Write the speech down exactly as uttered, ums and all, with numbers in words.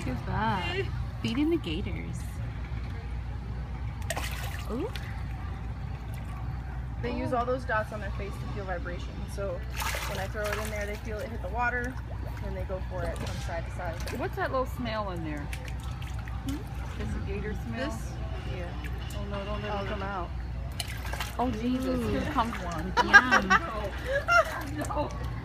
Look at that. Feeding the gators. Ooh. They oh. use all those dots on their face to feel vibration. So when I throw it in there, they feel it hit the water, and they go for it from side to side. What's that little smell in there? Hmm? Is it gator smell? This? Yeah. Oh no, don't let I'll it come out. Oh Jesus, Here comes one. Yum. No. No.